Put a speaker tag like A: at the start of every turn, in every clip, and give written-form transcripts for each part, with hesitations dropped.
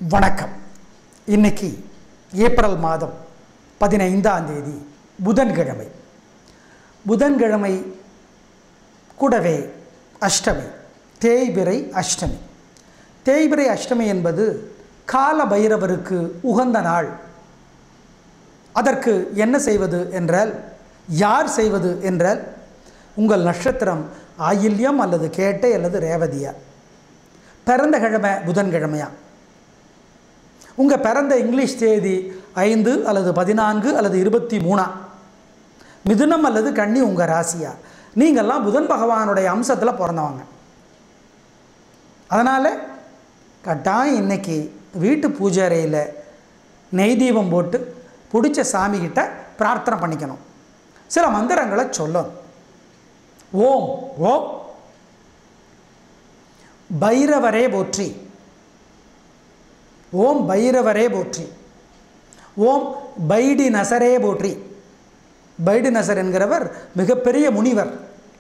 A: வணக்கம். இன்னைக்கு ஏப்ரல் மாதம் 15ஆம் தேதி புதன்கிழமை. புதன்கிழமை கூடவே அஷ்டமி, தேய்பிறை அஷ்டமி. தேய்பிறை அஷ்டமி என்பது கால பைரவருக்கு உகந்த நாள். அதற்கு என்ன செய்வது என்றால், யார் செய்வது என்றால், உங்கள் நட்சத்திரம் ஆயில்யம் அல்லது கேட்டை அல்லது ரேவதியா, பிறந்த கிழமை புதன்கிழமையா, உங்கள் பிறந்த இங்கிலீஷ் தேதி 5 அல்லது 14 அல்லது 23, மிதுனம் அல்லது கன்னி உங்கள் ராசியா, நீங்கள்லாம் புதன் பகவானுடைய அம்சத்தில் பிறந்தவங்க. அதனால் கட்டாயம் இன்றைக்கி வீட்டு பூஜை அறையில் நெய் தீபம் போட்டு பிடிச்ச சாமிகிட்ட பிரார்த்தனை பண்ணிக்கணும். சில மந்திரங்களை சொல்லணும். ஓம் ஓம் பைரவரே போற்றி, ஓம் பைரவரே போற்றி, ஓம் பைடி நசரே போற்றி. பைடி நசர் என்கிறவர் மிகப்பெரிய முனிவர்.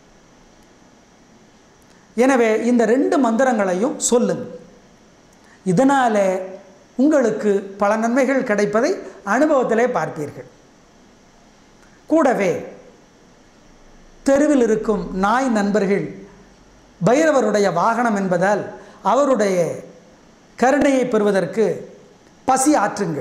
A: எனவே இந்த 2 மந்திரங்களையும் சொல்லுங்கள். இதனால் உங்களுக்கு பல நன்மைகள் கிடைப்பதை அனுபவத்திலே பார்ப்பீர்கள். கூடவே தெருவில் இருக்கும் நாய் நண்பர்கள் பைரவருடைய வாகனம் என்பதால் அவருடைய கருணையை பெறுவதற்கு பசி ஆற்றுங்கள்,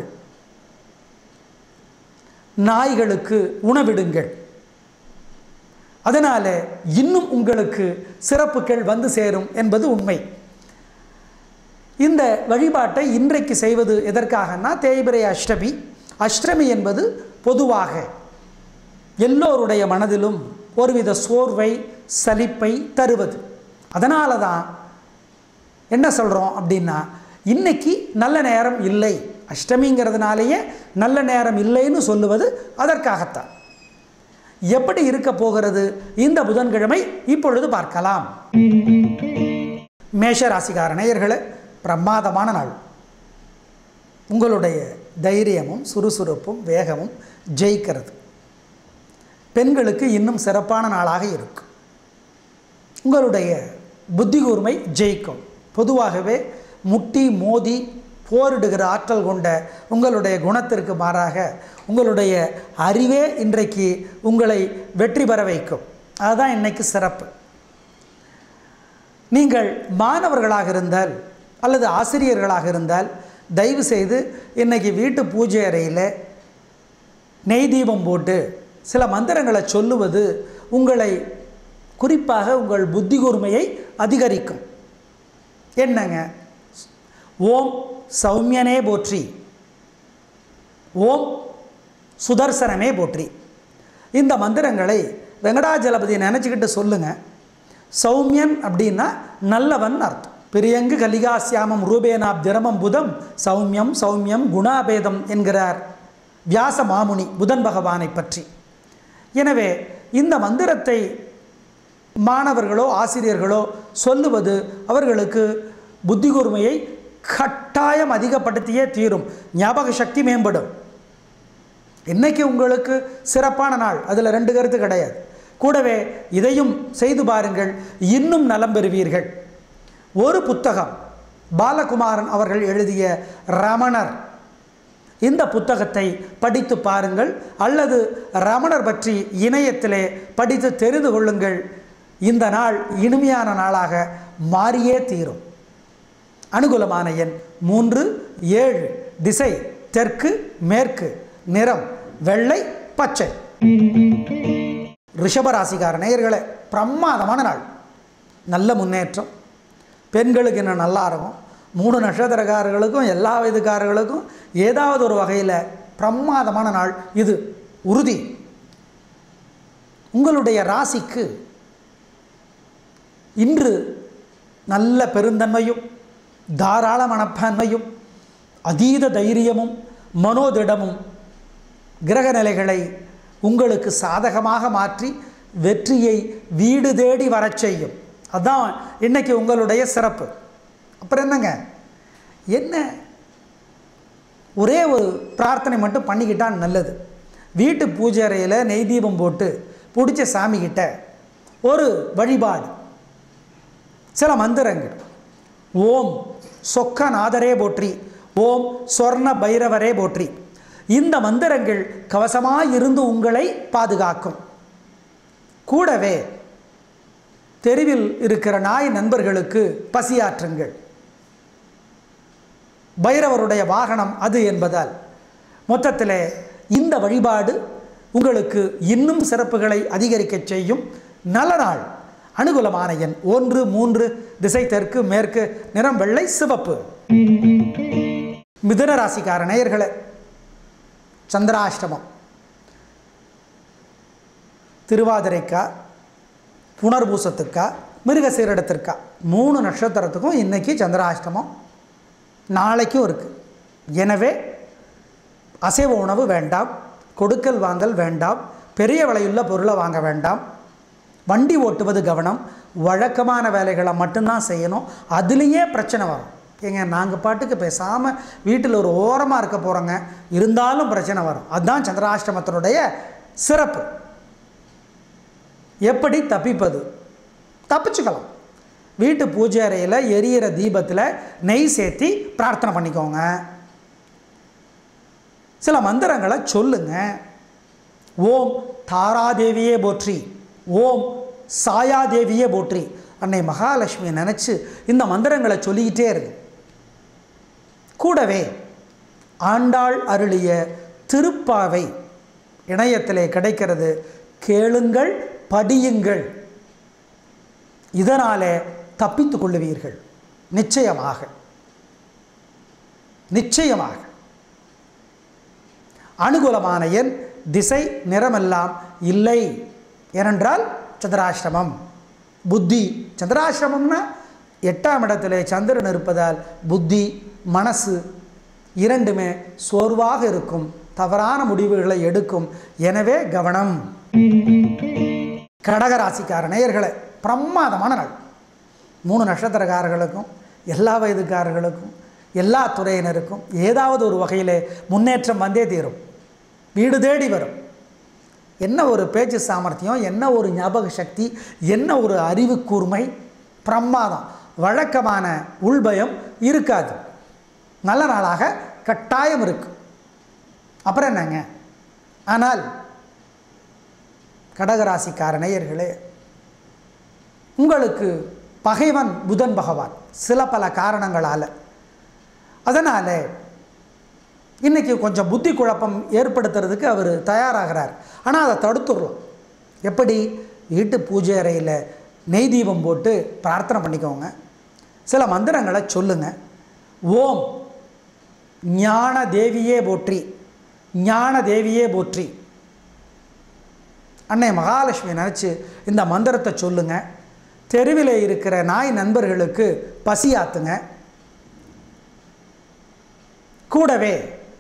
A: நாய்களுக்கு உணவிடுங்கள். அதனால் இன்னும் உங்களுக்கு சிறப்புகள் வந்து சேரும் என்பது உண்மை. இந்த வழிபாட்டை இன்றைக்கு செய்வது எதற்காகனா, தேய்பிறை அஷ்டமி. அஷ்டமி என்பது பொதுவாக எல்லோருடைய மனதிலும் ஒருவித சோர்வை, சலிப்பை தருவது. அதனால தான் என்ன சொல்கிறோம் அப்படின்னா, இன்னைக்கு நல்ல நேரம் இல்லை, அஷ்டமிங்கிறதுனாலேயே நல்ல நேரம் இல்லைன்னு சொல்லுவது அதற்காகத்தான். எப்படி இருக்க போகிறது இந்த புதன்கிழமை இப்பொழுது பார்க்கலாம். மேஷ ராசிக்கார நேயர்களே, பிரமாதமான நாள். உங்களுடைய தைரியமும் சுறுசுறுப்பும் வேகமும் ஜெயிக்கிறது. பெண்களுக்கு இன்னும் சிறப்பான நாளாக இருக்கும். உங்களுடைய புத்தி கூர்மை ஜெயிக்கும். பொதுவாகவே முட்டி மோதி போரிடுகிற ஆற்றல் கொண்ட உங்களுடைய குணத்திற்கு மாறாக உங்களுடைய அறிவே இன்றைக்கு உங்களை வெற்றி பெற வைக்கும். அதுதான் இன்னைக்கு சிறப்பு. நீங்கள் மாணவர்களாக இருந்தால் அல்லது ஆசிரியர்களாக இருந்தால் தயவு செய்து இன்றைக்கி வீட்டு பூஜை அறையில் நெய் தீபம் போட்டு சில மந்திரங்களை சொல்லுவது உங்களை, குறிப்பாக உங்கள் புத்தி கூர்மையை அதிகரிக்கும். என்னங்க? ஓம் சௌமியனே போற்றி, ஓம் சுதர்சனமே போற்றி. இந்த மந்திரங்களை வெங்கடாஜலபதி நினச்சிக்கிட்டு சொல்லுங்கள். சௌமியன் அப்படின்னா நல்லவன் அர்த்தம். பிரியங்கு கலிகாசியாமம் ரூபேனாப் திரமம் புதம் சௌமியம் சௌமியம் குணாபேதம் என்கிறார் வியாச மாமுனி புதன் பகவானை பற்றி. எனவே இந்த மந்திரத்தை மாணவர்களோ ஆசிரியர்களோ சொல்லுவது அவர்களுக்கு புத்தி கூர்மையை கட்டாயம் அதிகப்படுத்தியே தீரும். ஞாபக சக்தி மேம்படும். இன்றைக்கி உங்களுக்கு சிறப்பான நாள், அதில் 2 கருத்து கிடையாது. கூடவே இதையும் செய்து பாருங்கள், இன்னும் நலம் பெறுவீர்கள். ஒரு புத்தகம் பாலகுமாரன் அவர்கள் எழுதிய ரமணர், இந்த புத்தகத்தை படித்து பாருங்கள், அல்லது ரமணர் பற்றி இணையத்திலே படித்து தெரிந்து கொள்ளுங்கள். இந்த நாள் இனிமையான நாளாக மாறியே தீரும். அனுகூலமான எண் 3, 7, திசை தெற்கு மேற்கு, நிறம் வெள்ளை பச்சை. ரிஷபராசிக்கார நேயர்களே, பிரமாதமான நாள், நல்ல முன்னேற்றம். பெண்களுக்கு இன்னும் நல்லா இருக்கும். 3 நட்சத்திரக்காரர்களுக்கும் எல்லா வயதுக்காரர்களுக்கும் ஏதாவது ஒரு வகையில் பிரமாதமான நாள் இது, உறுதி. உங்களுடைய ராசிக்கு இன்று நல்ல பெருந்தன்மையும் தாராள மனப்பான்மையும் அதீத தைரியமும் மனோதிடமும் கிரக நிலைகளை உங்களுக்கு சாதகமாக மாற்றி வெற்றியை வீடு தேடி வரச் செய்யும். அதுதான் இன்றைக்கி உங்களுடைய சிறப்பு. அப்புறம் என்னங்க, என்ன ஒரே ஒரு பிரார்த்தனை மட்டும் பண்ணிக்கிட்டால் நல்லது. வீட்டு பூஜை அறையில் நெய் தீபம் போட்டு பிடிச்ச சாமிக்கிட்ட ஒரு வழிபாடு, சில மந்திரங்கள். ஓம் சொக்கநாதரே போற்றி, ஓம் சொர்ண பைரவரே போற்றி. இந்த மந்திரங்கள் கவசமாயிருந்து உங்களை பாதுகாக்கும். கூடவே தெருவில் இருக்கிற நாய் நண்பர்களுக்கு பசியாற்றுங்கள். பைரவருடைய வாகனம் அது என்பதால் மொத்தத்தில் இந்த வழிபாடு உங்களுக்கு இன்னும் சிறப்புகளை அதிகரிக்க செய்யும். நல்ல நாள். அனுகூலமான எண் 1, 3, திசை தெற்கு, மேற்கு, நிறம் வெள்ளை, சிவப்பு. மிதுன ராசிக்கார நேயர்களே, சந்திராஷ்டமம் திருவாதிரைக்கா, புனர்பூசத்துக்கா, மிருகசீரிடத்திற்கா 3 நட்சத்திரத்துக்கும் இன்றைக்கி சந்திராஷ்டமம், நாளைக்கும் இருக்குது. எனவே அசைவ உணவு வேண்டாம், கொடுக்கல் வாங்கல் வேண்டாம், பெரிய விலையுள்ள பொருளை வாங்க வேண்டாம், வண்டி ஓட்டுவது கவனம், வழக்கமான வேலைகளை மட்டும்தான் செய்யணும். அதுலேயே பிரச்சனை வரும். ஏங்க நாங்கள் பாட்டுக்கு பேசாமல் வீட்டில் ஒரு ஓரமாக இருக்க போகிறோங்க, இருந்தாலும் பிரச்சனை வரும். அதுதான் சந்திராஷ்டமத்தினுடைய சிறப்பு. எப்படி தப்பிப்பது? தப்பிச்சுக்கலாம். வீட்டு பூஜை அறையில் எரியிற தீபத்தில் நெய் சேர்த்தி பிரார்த்தனை பண்ணிக்கோங்க. சில மந்திரங்களை சொல்லுங்க. ஓம் தாராதேவியே போற்றி, ஓம் சாயாதேவியே போற்றி. அன்னை மகாலட்சுமியை நினச்சி இந்த மந்திரங்களை சொல்லிக்கிட்டே இருக்கு. கூடவே ஆண்டாள் அருளிய திருப்பாவை இணையத்திலே கிடைக்கிறது. கேளுங்கள், படியுங்கள். இதனாலே தப்பித்து கொள்ளுவீர்கள். நிச்சயமாக நிச்சயமாக. அனுகூலமான எண், திசை, நிறமெல்லாம் இல்லை. ஏனென்றால் சந்திராஷ்டமம். புத்தி சந்திராஷ்டமம்னா 8ஆம் இடத்திலே சந்திரன் இருப்பதால் புத்தி, மனசு இரண்டுமே சோர்வாக இருக்கும், தவறான முடிவுகளை எடுக்கும். எனவே கவனம். கடகராசிக்கார நேயர்களே, பிரமாதமான நாள். 3 நட்சத்திரக்காரர்களுக்கும், எல்லா வயதுக்காரர்களுக்கும், எல்லா துறையினருக்கும் ஏதாவது ஒரு வகையில் முன்னேற்றம் வந்தே தீரும். வீடு தேடி வரும். என்ன ஒரு பேச்சு சாமர்த்தியம், என்ன ஒரு ஞாபக சக்தி, என்ன ஒரு அறிவு கூர்மை, பிரமாதம். வழக்கமான உள்பயம் இருக்காது. நல்ல நாளாக கட்டாயம் இருக்கும். அப்புறம் என்னங்க? ஆனால் கடகராசிக்கார நேயர்களே, உங்களுக்கு பகைவன் புதன் பகவான் சில பல காரணங்களால். அதனால் இன்றைக்கி கொஞ்சம் புத்தி குழப்பம் ஏற்படுத்துறதுக்கு அவர் தயாராகிறார். ஆனால் அதை தடுத்துடலாம். எப்படி? வீட்டு பூஜை அறையில் நெய் தீபம் போட்டு பிரார்த்தனை பண்ணிக்கோங்க. சில மந்திரங்களை சொல்லுங்கள். ஓம் ஞான தேவியே போற்றி, ஞான தேவியே போற்றி. அன்னை மகாலட்சுமி நினச்சி இந்த மந்திரத்தை சொல்லுங்கள். தெருவில் இருக்கிற நாய் நண்பர்களுக்கு பசியாத்துங்க. கூடவே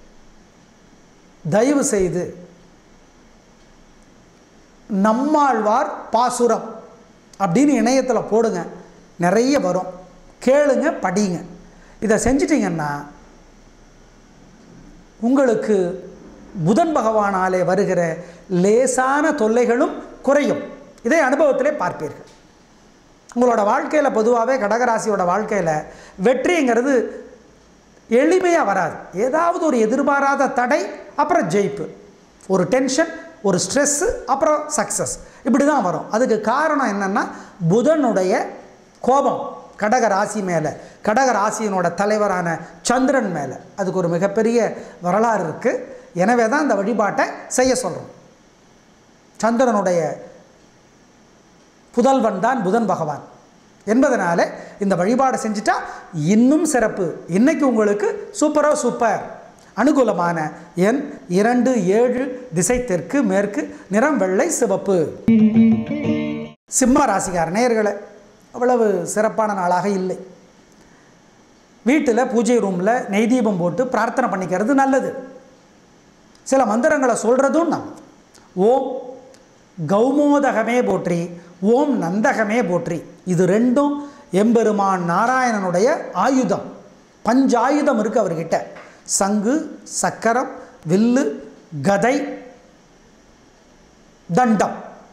A: தயவு செய்து நம்மாழ்வார் பாசுரம் அப்படின்னு இணையத்தில் போடுங்க. நிறைய வரும். கேளுங்க, படிங்க. இதை செஞ்சிட்டிங்கன்னா உங்களுக்கு புதன் பகவானாலே வருகிற லேசான தொல்லைகளும் குறையும். இதை அனுபவத்திலே பார்ப்பீர்கள். உங்களோட வாழ்க்கையில் பொதுவாகவே கடகராசியோட வாழ்க்கையில் வெற்றிங்கிறது எளிமையாக வராது. ஏதாவது ஒரு எதிர்பாராத தடை, அப்புறம் ஜெயிப்பு, ஒரு டென்ஷன், ஒரு ஸ்ட்ரெஸ்ஸு, அப்புறம் சக்ஸஸ், இப்படி தான் வரும். அதுக்கு காரணம் என்னென்னா புதனுடைய கோபம் கடகராசி மேலே, கடகராசியினோட தலைவரான சந்திரன் மேலே. அதுக்கு ஒரு மிகப்பெரிய வரலாறு இருக்குது. எனவே தான் இந்த வழிபாட்டை செய்ய சொல்கிறோம். சந்திரனுடைய புதல்வன் தான் புதன் பகவான் என்பதனால இந்த வழிபாடை செஞ்சுட்டா இன்னும் சிறப்பு. இன்றைக்கி உங்களுக்கு சூப்பரோ சூப்பர். அனுகூலமான எண் 2, 7, திசை தெற்கு, மேற்கு, நிறம் வெள்ளை, சிவப்பு. சிம்ம ராசிக்கார நேயர்களே, அவ்வளவு சிறப்பான நாளாக இல்லை. வீட்டில் பூஜை ரூமில் நெய் தீபம் போட்டு பிரார்த்தனை பண்ணிக்கிறது நல்லது. சில மந்திரங்களை சொல்கிறதும் நல்லது. ஓம் கௌமோதகமே போற்றி, ஓம் நந்தகமே போற்றி. இது ரெண்டும் எம்பெருமான் நாராயணனுடைய ஆயுதம். பஞ்சாயுதம் இருக்குது அவர்கிட்ட. சங்கு, சக்கரம், வில்லு, கதை, தண்டம்.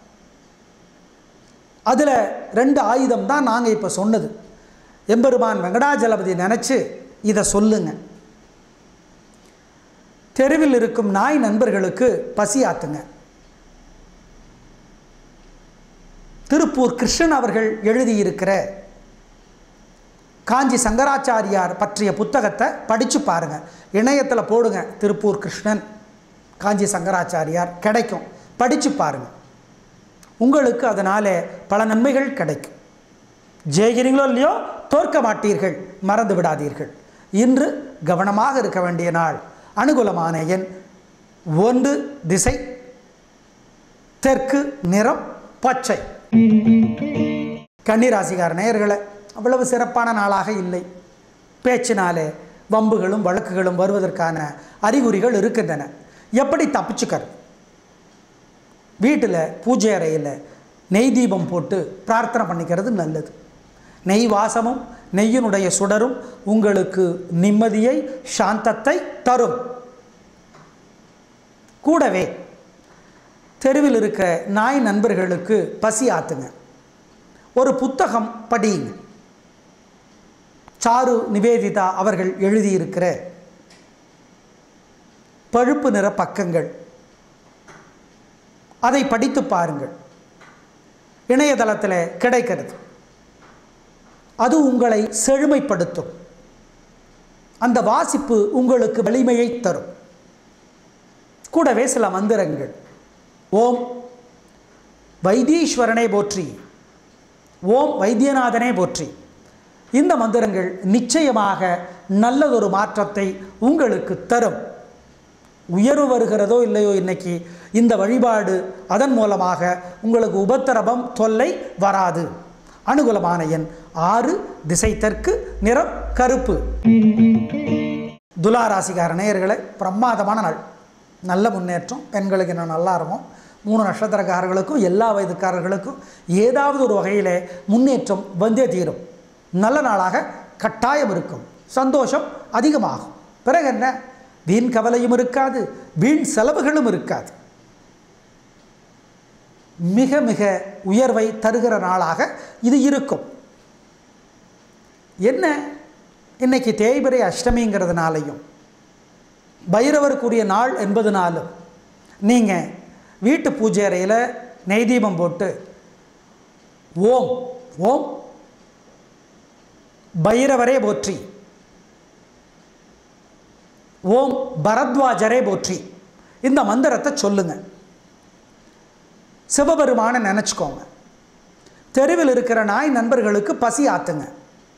A: அதில் 2 ஆயுதம் தான் நாங்கள் இப்போ சொன்னது. எம்பெருமான் வெங்கடாஜலபதி நினச்சி இதை சொல்லுங்க. தெருவில் இருக்கும் நாய் நண்பர்களுக்கு பசி ஆத்துங்க. திருப்பூர் கிருஷ்ணன் அவர்கள் எழுதியிருக்கிற காஞ்சி சங்கராச்சாரியார் பற்றிய புத்தகத்தை படித்து பாருங்கள். இணையத்தில் போடுங்க, திருப்பூர் கிருஷ்ணன் காஞ்சி சங்கராச்சாரியார், கிடைக்கும். படித்து பாருங்கள். உங்களுக்கு அதனால் பல நன்மைகள் கிடைக்கும். ஜெயிக்கிறீங்களோ இல்லையோ, தோற்க மாட்டீர்கள், மறந்து விடாதீர்கள். இன்று கவனமாக இருக்க வேண்டிய நாள். அனுகூலமான எண் 1, திசை தெற்கு, நிறம் பச்சை. கன்னிராசிக்கார நேயர்களே, அவ்வளவு சிறப்பான நாளாக இல்லை. பேச்சினாலே வம்புகளும் வழக்குகளும் வருவதற்கான அறிகுறிகள் இருக்கின்றன. எப்படி தப்பிச்சுக்கிறது? வீட்டில் பூஜை அறையில் நெய் தீபம் போட்டு பிரார்த்தனை பண்ணிக்கிறது நல்லது. நெய் வாசமும் நெய்யினுடைய சுடரும் உங்களுக்கு நிம்மதியை, சாந்தத்தை தரும். கூடவே தெருவில் இருக்கிற நாய் நண்பர்களுக்கு பசி ஆத்துங்க. ஒரு புத்தகம் படியுங்க. சாரு நிவேதிதா அவர்கள் எழுதியிருக்கிற பழுப்பு நிற பக்கங்கள், அதை படித்து பாருங்கள். இணையதளத்தில் கிடைக்கிறது. அது உங்களை செழுமைப்படுத்தும். அந்த வாசிப்பு உங்களுக்கு வலிமையை தரும். கூடவே சில மந்திரங்கள். ஓம் வைத்தீஸ்வரனை போற்றி, ஓம் வைத்தியநாதனை போற்றி. இந்த மந்திரங்கள் நிச்சயமாக நல்லதொரு மாற்றத்தை உங்களுக்கு தரும். உயர்வு வருகிறதோ இல்லையோ, இன்னைக்கு இந்த வழிபாடு அதன் மூலமாக உங்களுக்கு உபத்திரவம், தொல்லை வராது. அனுகூலமான எண் 6, திசை தெற்கு, நிறம் கருப்பு. துலாராசிக்கார நேயர்களே, பிரமாதமான நாள். நல்ல முன்னேற்றம். பெண்களுக்கு இன்னும் நல்லா இருக்கும். 3 நட்சத்திரக்காரர்களுக்கும் எல்லா வயதுக்காரர்களுக்கும் ஏதாவது ஒரு வகையில் முன்னேற்றம் வந்தே தீரும். நல்ல நாளாக கட்டாயம் இருக்கும். சந்தோஷம் அதிகமாகும். பிறகு என்ன, வீண் கவலையும் இருக்காது, வீண் செலவுகளும் இருக்காது. மிக மிக உயர்வை தருகிற நாளாக இது இருக்கும். என்ன, இன்னைக்கு தேய்பிறை அஷ்டமிங்கிறதுனாலையும் பைரவருக்குரிய நாள் என்பதுனாலும் நீங்கள் வீட்டு பூஜை அறையில் நெய் தீபம் போட்டு ஓம் ஓம் பைரவரே போற்றி, ஓம் பரத்வாஜரே போற்றி இந்த மந்திரத்தை சொல்லுங்க. சிவபெருமான நினச்சிக்கோங்க. தெருவில் இருக்கிற நாய் நண்பர்களுக்கு பசி ஆத்துங்க.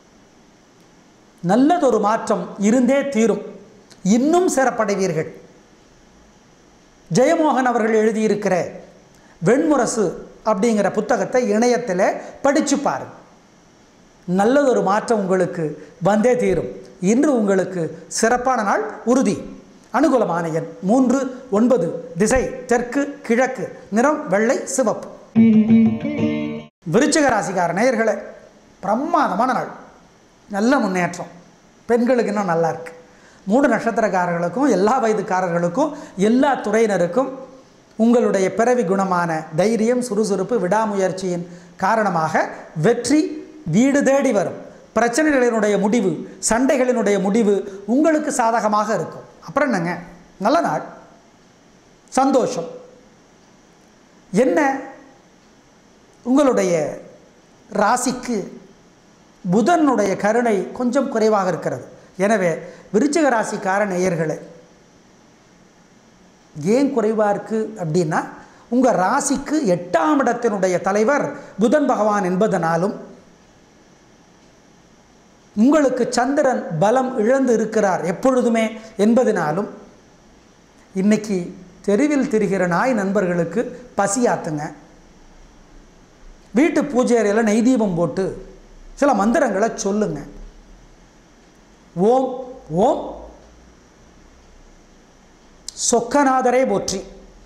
A: நல்லதொரு மாற்றம் இருந்தே தீரும். இன்னும் சிறப்படைவீர்கள். ஜெயமோகன் அவர்கள் எழுதியிருக்கிற வெண்முரசு அப்படிங்கிற புத்தகத்தை இணையத்தில் படித்து பாருங்க. நல்லதொரு மாற்றம் உங்களுக்கு வந்தே தீரும். இன்று உங்களுக்கு சிறப்பான நாள் உறுதி. அனுகூலமான எண் 3, 9, திசை தெற்கு, கிழக்கு, நிறம் வெள்ளை, சிவப்பு. விருச்சிக ராசிக்கார நேயர்களே, பிரமாதமான நாள். நல்ல முன்னேற்றம். பெண்களுக்கு இன்னும் நல்லா இருக்கு. 3 நட்சத்திரக்காரர்களுக்கும் எல்லா வயதுக்காரர்களுக்கும் எல்லா துறையினருக்கும் உங்களுடைய பிறவி குணமான தைரியம், சுறுசுறுப்பு, விடாமுயற்சியின் காரணமாக வெற்றி வீடு தேடி வரும். பிரச்சனைகளினுடைய முடிவு, சண்டைகளினுடைய முடிவு உங்களுக்கு சாதகமாக இருக்கும். அப்புறம் என்னங்க, நல்ல நாள், சந்தோஷம். என்ன, உங்களுடைய ராசிக்கு புதனுடைய கருணை கொஞ்சம் குறைவாக இருக்கிறது. எனவே விருச்சிக ராசிக்கார நேயர்களே, ஏன் குறைவாக இருக்குது அப்படின்னா, உங்கள் ராசிக்கு 8ஆம் இடத்தினுடைய தலைவர் புதன் பகவான் என்பதனாலும் உங்களுக்கு சந்திரன் பலம் இழந்து இருக்கிறார் எப்பொழுதுமே என்பதனாலும் இன்னைக்கு தெருவில் திரிகிற நாய் நண்பர்களுக்கு பசி ஆத்துங்க. வீட்டு பூஜை அறையில் நெய் தீபம் போட்டு சில மந்திரங்களை சொல்லுங்க. ஓம் ஓம் சொக்கநாதரே போற்றி,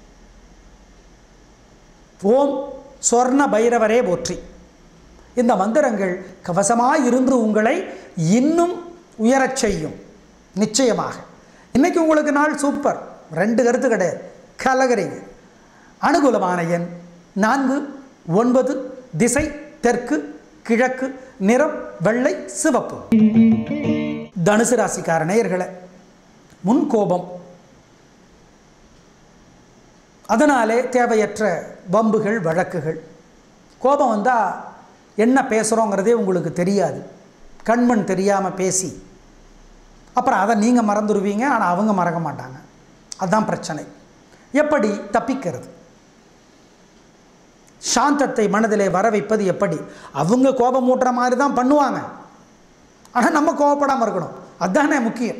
A: ஓம் சொர்ண பைரவரே போற்றி. இந்த மந்திரங்கள் கவசமாக இருந்து உங்களை இன்னும் உயரச் செய்யும். நிச்சயமாக இன்னைக்கு உங்களுக்கு நாள் சூப்பர். 2 கருத்து கிடையாது, கலகரிங்க. அனுகூலமான எண் 4, 9, திசை தெற்கு, கிழக்கு, நிறம் வெள்ளை, சிவப்பு. தனுசு ராசிக்கார நேயர்களே, முன்கோபம், அதனாலே தேவையற்ற வம்புகள் வழக்குகள். கோபம் வந்தால் என்ன பேசுகிறோங்கிறதே உங்களுக்கு தெரியாது. கண்மண் தெரியாமல் பேசி அப்புறம் அதை நீங்கள் மறந்துடுவீங்க, ஆனால் அவங்க மறக்க மாட்டாங்க. அதுதான் பிரச்சனை. எப்படி தப்பிக்கிறது? சாந்தத்தை மனதிலே வர வைப்பது எப்படி? அவங்க கோபம் ஊட்டுற மாதிரி தான் பண்ணுவாங்க, ஆனால் நம்ம கோபப்படாமல் இருக்கணும். அதுதானே முக்கியம்.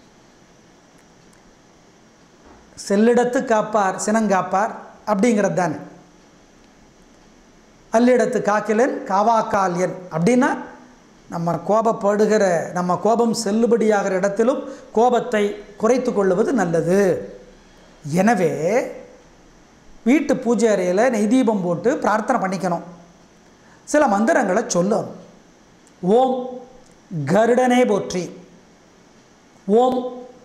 A: செல்லிடத்து காப்பார் சினங்காப்பார் அப்படிங்கிறது தானே. அல்லிடத்து காக்கிலன் காவாக்கால் என் அப்படின்னா நம்ம கோபப்படுகிற, நம்ம கோபம் செல்லுபடியாகிற இடத்திலும் கோபத்தை குறைத்து கொள்வது நல்லது. எனவே வீட்டு பூஜை அறையில் நெய் தீபம் போட்டு பிரார்த்தனை பண்ணிக்கணும். சில மந்திரங்களை சொல்லணும். ஓம் கருடனே போற்றி, ஓம்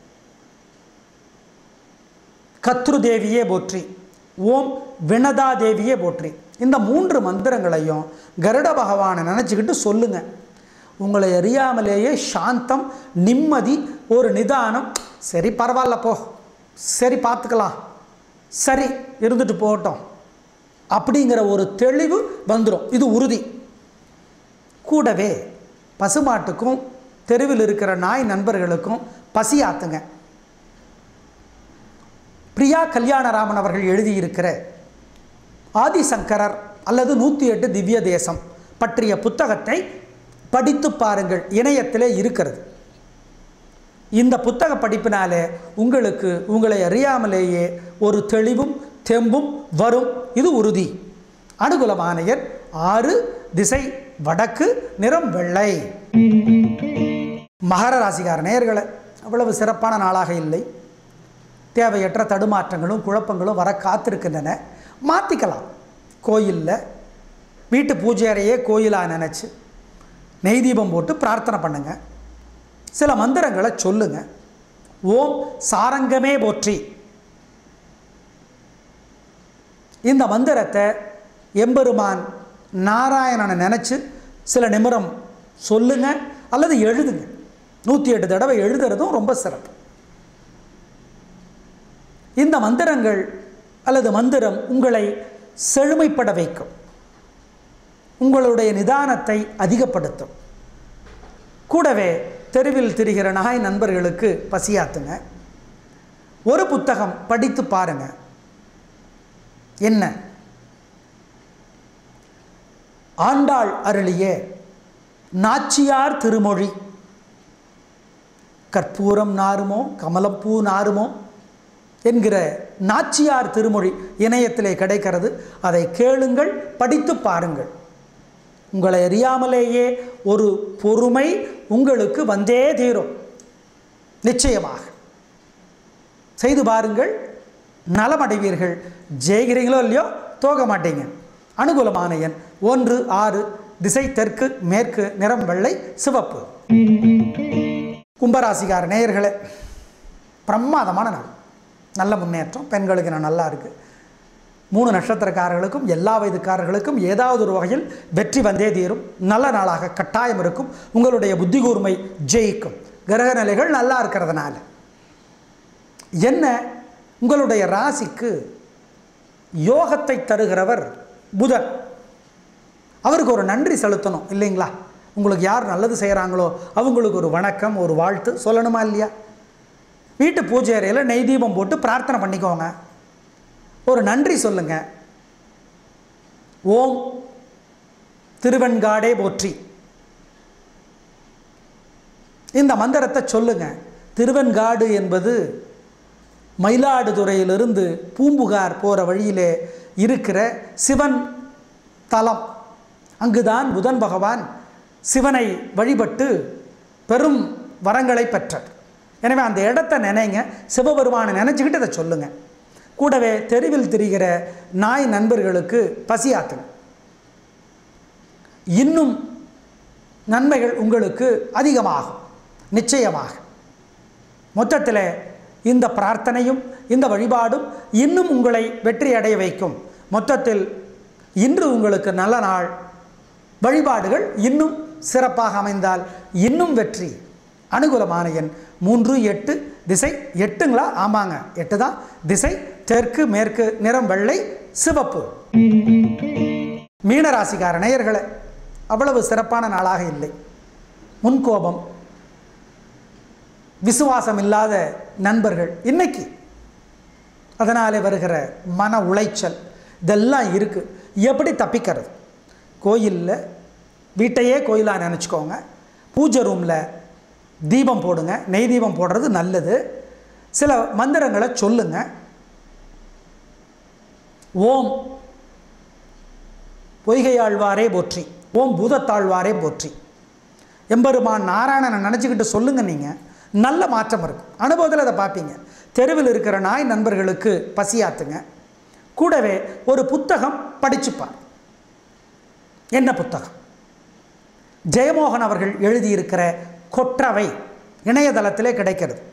A: கத்ரு தேவியே போற்றி, ஓம் வினதா தேவியே போற்றி. இந்த 3 மந்திரங்களையும் கருட பகவானை நினச்சிக்கிட்டு சொல்லுங்கள். உங்களை அறியாமலேயே சாந்தம், நிம்மதி, ஒரு நிதானம். சரி பரவாயில்ல போ, சரி பார்த்துக்கலாம், சரி இருந்துட்டு போகட்டும் அப்படிங்கிற ஒரு தெளிவு வந்துடும். இது உறுதி. கூடவே பசுமாட்டுக்கும் தெருவில் இருக்கிற நாய் நண்பர்களுக்கும் பசி ஆத்துங்க. பிரியா கல்யாணராமன் அவர்கள் எழுதியிருக்கிற ஆதிசங்கரர் அல்லது 108 திவ்ய தேசம் பற்றிய புத்தகத்தை படித்து பாருங்கள். இணையத்திலே இருக்கிறது. இந்த புத்தக படிப்பினாலே உங்களுக்கு உங்களை அறியாமலேயே ஒரு தெளிவும் தெம்பும் வரும். இது உறுதி. அனுகூலமான எண் 6, திசை வடக்கு, நிறம் வெள்ளை. மகர ராசிக்கார நேயர்களே, அவ்வளவு சிறப்பான நாளாக இல்லை. தேவையற்ற தடுமாற்றங்களும் குழப்பங்களும் வர காத்திருக்கின்றன. மாற்றிக்கலாம். கோயிலில் வீட்டு பூஜை அறையே கோயிலாக நினச்சி நெய் தீபம் போட்டு பிரார்த்தனை பண்ணுங்க. சில மந்திரங்களை சொல்லுங்க. ஓம் சாரங்கமே போற்றி. இந்த மந்திரத்தை எம்பெருமான் நாராயணனை நினச்சி சில நிமிடம் சொல்லுங்க அல்லது எழுதுங்க. 108 தடவை எழுதுறதும் ரொம்ப சிறப்பு. இந்த மந்திரங்கள் அல்லது மந்திரம் உங்களை செழுமைப்பட வைக்கும், உங்களுடைய நிதானத்தை அதிகப்படுத்தும். கூடவே தெருவில் திரிகிற நாய் நண்பர்களுக்கு பசியாத்துங்க. ஒரு புத்தகம் படித்து பாருங்க. என்ன? ஆண்டாள் அருளிய நாச்சியார் திருமொழி. கற்பூரம் நாருமோ கமலப்பூ நாருமோ என்கிற நாச்சியார் திருமொழி இணையத்திலே கிடைக்கிறது. அதை கேளுங்கள், படித்து பாருங்கள். உங்களை அறியாமலேயே ஒரு பொறுமை உங்களுக்கு வந்தே தீரும். நிச்சயமாக செய்து பாருங்கள், நலமடைவீர்கள். ஜெயிக்கிறீங்களோ இல்லையோ தோக மாட்டீங்க. அனுகூலமான எண் 1, 6, திசை தெற்கு மேற்கு, நிறம் வெள்ளை சிவப்பு. கும்பராசிக்கார நேயர்களே, பிரமாதமான நாள். நல்ல முன்னேற்றம். பெண்களுக்கு நான் நல்லா இருக்குது. 3 நட்சத்திரக்காரர்களுக்கும் எல்லா வயதுக்காரர்களுக்கும் ஏதாவது ஒரு வகையில் வெற்றி வந்தே தீரும். நல்ல நாளாக கட்டாயம் இருக்கும். உங்களுடைய புத்தி கூர்மை ஜெயிக்கும். கிரக நிலைகள் நல்லா இருக்கிறதுனால என்ன, உங்களுடைய ராசிக்கு யோகத்தை தருகிறவர் புதன். அவருக்கு ஒரு நன்றி செலுத்தணும் இல்லைங்களா? உங்களுக்கு யார் நல்லது செய்கிறாங்களோ அவங்களுக்கு ஒரு வணக்கம், ஒரு வாழ்த்து சொல்லணுமா இல்லையா? வீட்டு பூஜை அறையில் நெய் தீபம் போட்டு பிரார்த்தனை பண்ணிக்கோங்க. ஒரு நன்றி சொல்லுங்க. ஓம் திருவெண்காடே போற்றி. இந்த மந்திரத்தை சொல்லுங்க. திருவெண்காடு என்பது மயிலாடுதுறையிலிருந்து பூம்புகார் போகிற வழியிலே இருக்கிற சிவன் தலம். அங்குதான் புதன் பகவான் சிவனை வழிபட்டு பெரும் வரங்களை பெற்றார். எனவே அந்த இடத்த நினைங்க, சிவபெருமானை நினச்சிக்கிட்டு அதை சொல்லுங்க. கூடவே தெருவில் திரிகிற நாய் நண்பர்களுக்கு பசியாத்துங்க. இன்னும் நன்மைகள் உங்களுக்கு அதிகமாகும் நிச்சயமாக. மொத்தத்தில் இந்த பிரார்த்தனையும் இந்த வழிபாடும் இன்னும் உங்களை வெற்றி அடைய வைக்கும். மொத்தத்தில் இன்று உங்களுக்கு நல்ல நாள். வழிபாடுகள் இன்னும் சிறப்பாக அமைந்தால் இன்னும் வெற்றி. அனுகூலமான எண் 3, 8. திசை 8ங்களா? ஆமாங்க, 8 தான். திசை தெற்கு மேற்கு. நிறம் வெள்ளை சிவப்பு. மீனராசிக்கார நேயர்களே, அவ்வளவு சிறப்பான நாளாக இல்லை. முன்கோபம், விசுவாசம் இல்லாத நண்பர்கள் இன்னைக்கு, அதனாலே வருகிற மன உளைச்சல் இதெல்லாம் இருக்குது. எப்படி தப்பிக்கிறது? கோயிலில், வீட்டையே கோயிலாக நினச்சிக்கோங்க. பூஜை ரூமில் தீபம் போடுங்க. நெய் தீபம் போடுறது நல்லது. சில மந்திரங்களை சொல்லுங்க. ஓம் பொய்கையாழ்வாரே போற்றி, ஓம் பூதத்தாழ்வாரே போற்றி, எம்பெருமான் நாராயணனை நினச்சிக்கிட்டு சொல்லுங்க. நீங்கள் நல்ல மாற்றம் இருக்கும். அனுபவத்தில் அதை பார்ப்பீங்க. தெருவில் இருக்கிற நாய் நண்பர்களுக்கு பசியாத்துங்க. கூடவே ஒரு புத்தகம் படிச்சுப்பார். என்ன புத்தகம்? ஜெயமோகன் அவர்கள் எழுதியிருக்கிற கொற்றவை இணையதளத்திலே கிடைக்கிறது.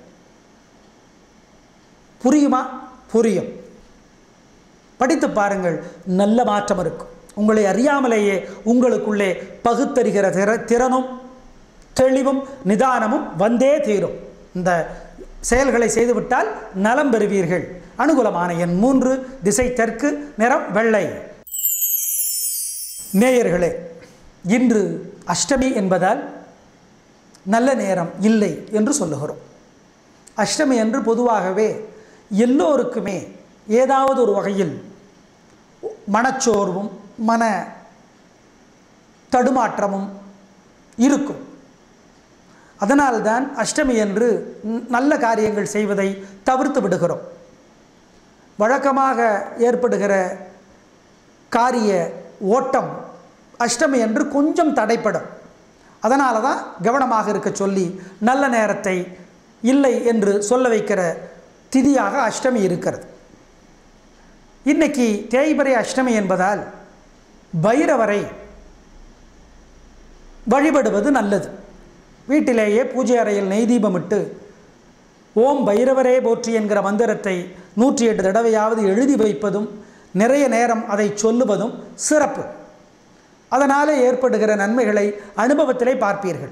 A: புரியுமா? புரியும். படித்து பாருங்கள். நல்ல மாற்றம் இருக்கும். உங்களை அறியாமலேயே உங்களுக்குள்ளே பகுத்தறிகிற திறனும் தெளிவும் நிதானமும் வந்தே தீரும். இந்த செயல்களை செய்துவிட்டால் நலம் பெறுவீர்கள். அனுகூலமான எண் 3, திசை தெற்கு, நிறம் வெள்ளை. நேயர்களே, இன்று அஷ்டமி என்பதால் நல்ல நேரம் இல்லை என்று சொல்லுகிறோம். அஷ்டமி என்று பொதுவாகவே எல்லோருக்குமே ஏதாவது ஒரு வகையில் மனச்சோர்வும் மன தடுமாற்றமும் இருக்கும். அதனால்தான் அஷ்டமி என்று நல்ல காரியங்கள் செய்வதை தவிர்த்து விடுகிறோம். வழக்கமாக ஏற்படுகிற காரிய ஓட்டம் அஷ்டமி என்று கொஞ்சம் தடைப்படும். அதனால தான் கவனமாக இருக்க சொல்லி நல்ல நேரத்தை இல்லை என்று சொல்ல வைக்கிற திதியாக அஷ்டமி இருக்கிறது. இன்னைக்கு தேய்பிறை அஷ்டமி என்பதால் பைரவரை வழிபடுவது நல்லது. வீட்டிலேயே பூஜை அறையில் நெய் தீபமிட்டு ஓம் பைரவரே போற்றி என்கிற மந்திரத்தை 108 தடவையாவது எழுதி வைப்பதும் நிறைய நேரம் அதை சொல்லுவதும் சிறப்பு. அதனாலே ஏற்படுகிற நன்மைகளை அனுபவத்திலே பார்ப்பீர்கள்.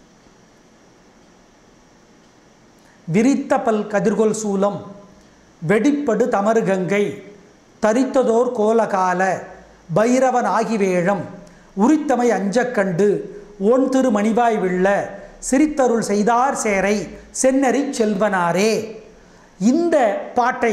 A: விரித்த பல் கதிர்கொள் சூலம் வெடிப்படு தமறு கங்கை தரித்ததோர் கோலகால பைரவன் ஆகிவேழம் உரித்தமை அஞ்சக்கண்டு ஓன் திரு மணிவாய் விள்ள சிரித்தருள் செய்தார் சேரை சென்னறி செல்வனாரே. இந்த பாட்டை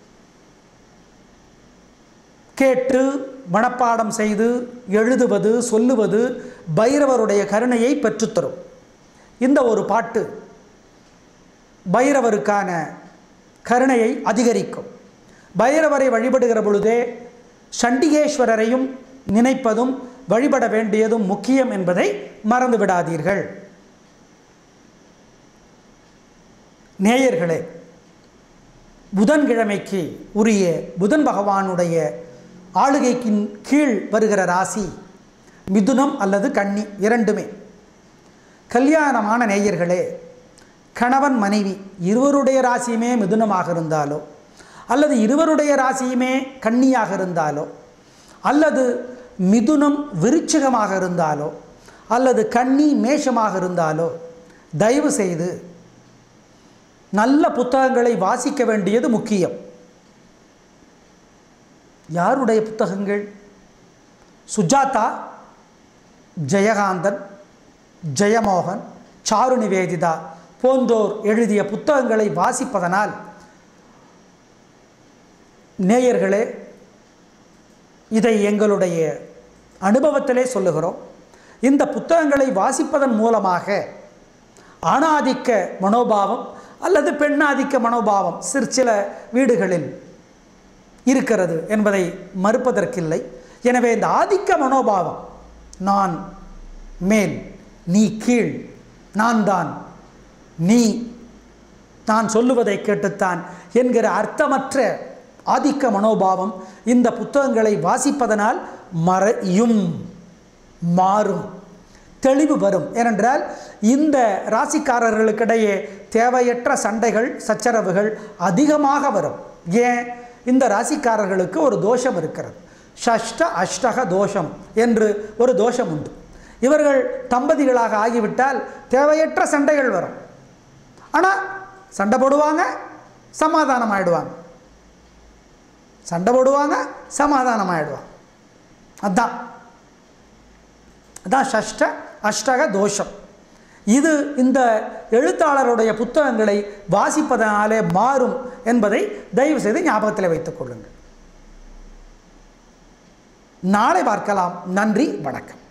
A: கேட்டு மனப்பாடம் செய்து எழுதுவது சொல்லுவது பைரவருடைய கருணையை பெற்றுத்தரும். இந்த ஒரு பாட்டு பைரவருக்கான கருணையை அதிகரிக்கும். பைரவரை வழிபடுகிற பொழுதே சண்டிகேஸ்வரரையும் நினைப்பதும் வழிபட வேண்டியதும் முக்கியம் என்பதை மறந்து விடாதீர்கள். நேயர்களே, புதன்கிழமைக்கு உரிய புதன் பகவானுடைய ஆளுகைக்கு கீழ் வருகிற ராசி மிதுனம் அல்லது கன்னி, இரண்டுமே. கல்யாணமான நேயர்களே, கணவன் மனைவி இருவருடைய ராசியுமே மிதுனமாக இருந்தாலோ அல்லது இருவருடைய ராசியுமே கன்னியாக இருந்தாலோ அல்லது மிதுனம் விருச்சிகமாக இருந்தாலோ அல்லது கன்னி மேஷமாக இருந்தாலோ தயவு செய்து நல்ல புத்தகங்களை வாசிக்க வேண்டியது முக்கியம். யாருடைய புத்தகங்கள்? சுஜாதா, ஜெயகாந்தன், ஜெயமோகன், சாரு நிவேதிதா போன்றோர் எழுதிய புத்தகங்களை வாசிப்பதனால் நேயர்களே, இதை எங்களுடைய அனுபவத்திலே சொல்லுகிறோம். இந்த புத்தகங்களை வாசிப்பதன் மூலமாக ஆணாதிக்க மனோபாவம் அல்லது பெண்ணாதிக்க மனோபாவம் சில வீடுகளில் இருக்கிறது என்பதை மறுப்பதற்கில்லை. எனவே இந்த ஆதிக்க மனோபாவம், நான் மேல் நீ கீழ், நான் தான் நீ நான் சொல்லுவதை கேட்டுத்தான் என்கிற அர்த்தமற்ற ஆதிக்க மனோபாவம் இந்த புத்தகங்களை வாசிப்பதனால் மறையும், மாறும், தெளிவு வரும். ஏனென்றால் இந்த ராசிக்காரர்களுக்கிடையே தேவையற்ற சண்டைகள் சச்சரவுகள் அதிகமாக வரும். ஏன்? இந்த ராசிக்காரர்களுக்கு ஒரு தோஷம் இருக்கிறது. ஷஷ்ட அஷ்டக தோஷம் என்று ஒரு தோஷம் உண்டு. இவர்கள் தம்பதிகளாக ஆகிவிட்டால் தேவையற்ற சண்டைகள் வரும். ஆனால் சண்டை போடுவாங்க, சமாதானம் ஆகிடுவாங்க. சண்டை போடுவாங்க, சமாதானம் ஆகிடுவாங்க. அதுதான் அதான் ஷஷ்ட அஷ்டக தோஷம். இது இந்த எழுத்தாளருடைய புத்தகங்களை வாசிப்பதனாலே மாறும் என்பதை தயவு செய்து ஞாபகத்தில் வைத்துக் கொள்ளுங்கள். நாளை பார்க்கலாம். நன்றி, வணக்கம்.